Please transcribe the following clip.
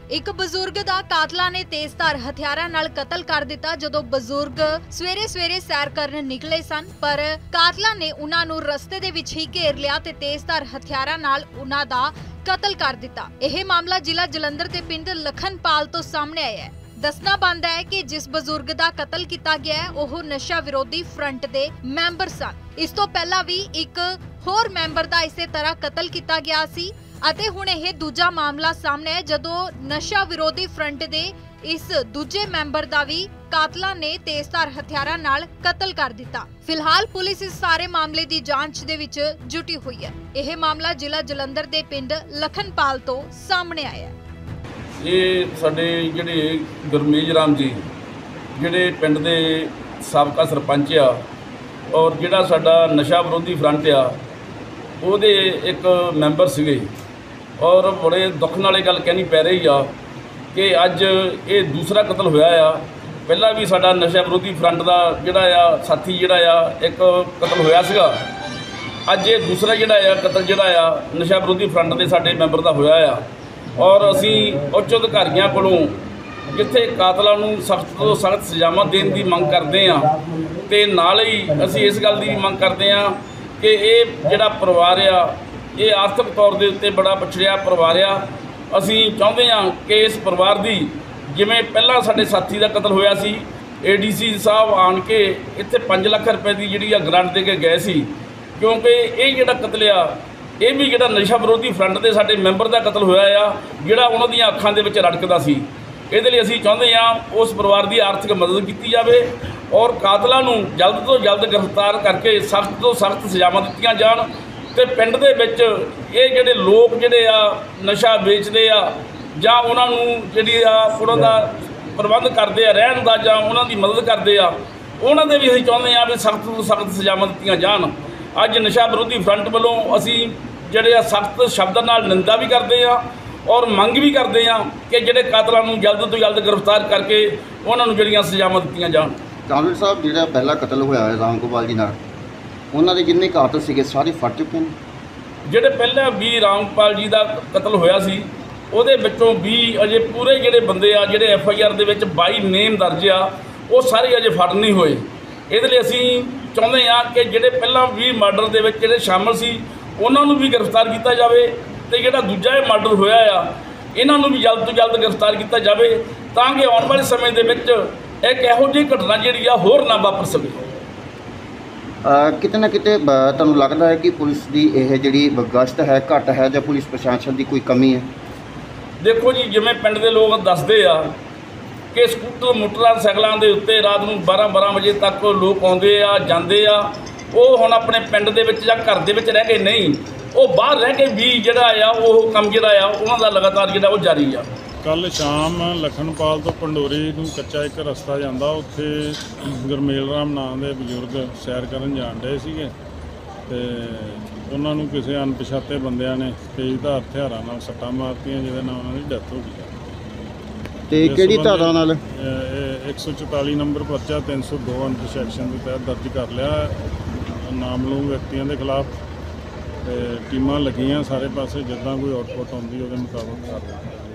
एक बजुर्ग दा कातला ने तेजधार हथियारां नाल कतल कर दिता। जदों बजुर्ग सवेरे सवेरे सैर करन निकले सन, पर कातला ने उन्हां नूं रस्ते दे विच ही घेर लिया ते तेजधार हथियारां नाल उन्हां दा कतल कर दिता। यह मामला जिला जलंधर के पिंड लखनपाल तो सामने आया है। दसना बनदा है कि जिस बजुर्ग दा कतल किया गया है वह नशा विरोधी फ्रंट दे मैंबर सन। इस तो पहला भी एक होर मैंबर दा इसे तरह कतल किया गया सी ਅਤੇ ਹੁਣ ਇਹ ਦੂਜਾ ਮਾਮਲਾ ਸਾਹਮਣੇ ਹੈ ਜਦੋਂ ਨਸ਼ਾ ਵਿਰੋਧੀ ਫਰੰਟ ਦੇ ਇਸ ਦੂਜੇ ਮੈਂਬਰ ਦਾ ਵੀ ਕਾਤਲਾਂ ਨੇ ਤੇਜ਼ਧਾਰ ਹਥਿਆਰਾਂ ਨਾਲ ਕਤਲ ਕਰ ਦਿੱਤਾ। ਫਿਲਹਾਲ ਪੁਲਿਸ ਇਸ ਸਾਰੇ ਮਾਮਲੇ ਦੀ ਜਾਂਚ ਦੇ ਵਿੱਚ ਜੁਟੀ ਹੋਈ ਹੈ। ਇਹ ਮਾਮਲਾ ਜ਼ਿਲ੍ਹਾ ਜਲੰਧਰ ਦੇ ਪਿੰਡ ਲਖਨਪਾਲ ਤੋਂ ਸਾਹਮਣੇ ਆਇਆ ਹੈ। ਇਹ ਸਾਡੇ ਜਿਹੜੇ ਗੁਰਮੇਜ ਰਾਮ ਜੀ ਜਿਹੜੇ ਪਿੰਡ ਦੇ ਸਾਬਕਾ ਸਰਪੰਚ ਆ ਔਰ ਜਿਹੜਾ ਸਾਡਾ ਨਸ਼ਾ ਵਿਰੋਧੀ ਫਰੰਟ ਆ ਉਹਦੇ ਇੱਕ ਮੈਂਬਰ ਸੀਗੇ और बड़े दुख नाल गल कहनी पै रही आ कि अज ये दूसरा कतल होया आ। पहला भी साडा नशा विरोधी फ्रंट का जिहड़ा आ साथी जिहड़ा आ एक कतल होया सीगा। अज ये दूसरा जिहड़ा आ कतल जिहड़ा आ नशा विरोधी फ्रंट के साडे मैंबर का होया आ और असीं उच्च अधिकारियों कोलों जिथे कातलां नूं सख्त तो सख्त सज़ावां देण दी मंग करदे आ ते नाल ही असीं इस गल दी मंग करदे आ कि ये जिहड़ा परिवार आ ये आर्थिक तौर के उत्ते बड़ा पछड़िया परिवार आ। असीं चाहुंदे हां कि इस परिवार की जिवें पहला साडे साथी का कतल होया सी ADC साहब आण के इत्थे 5 लाख रुपए की जिहड़ी आ ग्रांट दे के गए सी, क्योंकि ये जिहड़ा कतल आ ये भी जिहड़ा नशा विरोधी फ्रंट के साडे मैंबर का कतल होया आ जिहड़ा उन्हां दीआं अखां दे विच रड़कदा सी। इहदे लई असीं चाहुंदे हां उस परिवार की आर्थिक मदद की जाए और कातलां नूं जल्द तो जल्द गिरफ्तार करके सख्त तो सख्त सज़ावां दित्तियां जाण ते पिंड दे विच ये जिहड़े लोग जिहड़े आ नशा बेचदे आ जां उन्हां नूं जिहड़ी आ उन्हां दा प्रबंध करदे आ रहण दा जां उन्हां दी मदद करदे आ उन्हां दे भी असीं चाहुंदे आ भी सख्त तो सख्त सज़ावां दित्तियां जाण। अज नशा विरोधी फ्रंट वल्लों असीं जिहड़े आ सख्त शब्दां नाल निंदा भी करदे आ और मंग भी करदे आ कि जिहड़े कातलां नूं जल्द तो जल्द गिरफ्तार करके उन्हां नूं जिहड़ियां सज़ावां दित्तियां जाण। कांग्रेस साहब जिहड़ा पहला कतल होया है राम गोपाल जी नाल उन्होंने जिन्ने कातल सीगे सारे फड़ चुके हैं। ਜਿਹੜੇ ਪਹਿਲਾਂ ਵੀ ਰਾਮਪਾਲ ਜੀ ਦਾ ਕਤਲ ਹੋਇਆ ਸੀ ਉਹਦੇ ਵਿੱਚੋਂ ਵੀ ਅਜੇ ਪੂਰੇ ਜਿਹੜੇ ਬੰਦੇ ਆ ਜਿਹੜੇ FIR ਦੇ ਵਿੱਚ 22 ਨੇਮ ਦਰਜ ਆ ਉਹ ਸਾਰੇ ਅਜੇ ਫੜ ਨਹੀਂ ਹੋਏ। ਇਹਦੇ ਲਈ ਅਸੀਂ ਚਾਹੁੰਦੇ ਆ ਕਿ ਜਿਹੜੇ ਪਹਿਲਾਂ ਵੀ ਮਰਡਰ ਦੇ ਵਿੱਚ ਜਿਹੜੇ ਸ਼ਾਮਲ ਸੀ ਉਹਨਾਂ ਨੂੰ ਵੀ ਗ੍ਰਿਫਤਾਰ ਕੀਤਾ ਜਾਵੇ ਤੇ ਜਿਹੜਾ ਦੂਜਾ ਇਹ ਮਰਡਰ ਹੋਇਆ ਆ ਇਹਨਾਂ ਨੂੰ ਵੀ ਜਲਦ ਤੋਂ ਜਲਦ ਗ੍ਰਿਫਤਾਰ ਕੀਤਾ ਜਾਵੇ ਤਾਂ ਕਿ ਆਉਣ ਵਾਲੇ ਸਮੇਂ ਦੇ ਵਿੱਚ ਇੱਕ ਇਹੋ ਜਿਹੀ ਘਟਨਾ ਜਿਹੜੀ ਆ ਹੋਰ ਨਾ ਵਾਪਰ ਸਕੇ। किते ना किते तुहानूं लगता है कि पुलिस की यह जी गश्त है घट है या पुलिस प्रशासन की कोई कमी है? देखो जी जिवें पिंड दे लोग दसदे आ कि स्कूटर मोटरसाइकिलों के उत्ते रात नूं 12-12 बजे तक लोग आउंदे आ जांदे आ ਉਹ ਹੁਣ ਆਪਣੇ ਪਿੰਡ ਦੇ ਵਿੱਚ ਜਾਂ ਘਰ ਦੇ ਵਿੱਚ ਰਹਿ ਕੇ ਨਹੀਂ ਉਹ ਬਾਹਰ ਰਹਿ ਕੇ ਵੀ ਜਿਹੜਾ ਆ ਉਹ ਕੰਮ ਜਿਹੜਾ ਆ ਉਹਨਾਂ ਦਾ ਲਗਾਤਾਰ ਜਿਹੜਾ ਉਹ ਜਾਰੀ ਆ। ਕੱਲ੍ਹ ਸ਼ਾਮ ਲਖਨਪਾਲ ਤੋਂ ਪੰਡੋਰੀ ਨੂੰ ਕੱਚਾ ਇੱਕ ਰਸਤਾ ਜਾਂਦਾ ਉੱਥੇ ਗੁਰਮੇਲ ਰਾਮ ਨਾਂ ਦੇ ਬਜ਼ੁਰਗ ਸੈਰ ਕਰਨ ਜਾਣ ਡਏ ਸੀਗੇ ਤੇ ਉਹਨਾਂ ਨੂੰ ਕਿਸੇ ਅਣਪਛਾਤੇ ਬੰਦਿਆਂ ਨੇ ਤੇਜ਼ਧਾਰ ਹਥਿਆਰਾਂ ਨਾਲ ਸੱਟਾਂ ਮਾਰਤੀਆਂ ਜਿਹਦੇ ਨਾਲ ਉਹਨਾਂ ਦੀ ਡੈਥ ਹੋ ਗਈ। ਤੇ ਕਿਹੜੀ ਧਾਰਾ ਨਾਲ? 144 ਨੰਬਰ ਪਰਚਾ 302 ਅੰਡਰ ਸੈਕਸ਼ਨ ਦੇ ਤਹਿਤ ਦਰਜ ਕਰ ਲਿਆ ਨਾਮਲੂਮ ਵਿਅਕਤੀਆਂ ਦੇ ਖਿਲਾਫ ਤੇ ਟੀਮਾਂ ਲੱਗੀਆਂ ਸਾਰੇ ਪਾਸੇ ਜਿੱਦਾਂ ਕੋਈ ਆਊਟਪੁੱਟ ਆਉਂਦੀ ਉਹਦੇ ਮੁਤਾਬਕ ਕਰ